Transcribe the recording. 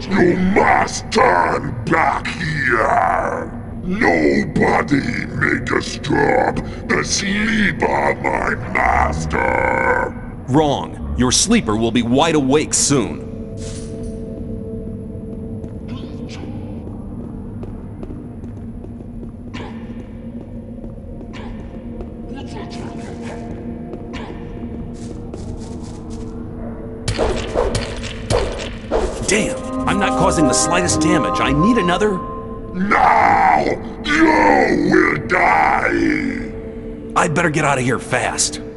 You must turn back here! Nobody may disturb the sleep of my master! Wrong. Your sleeper will be wide awake soon. Damn! I'm not causing the slightest damage. I need another... Now you will die! I'd better get out of here fast.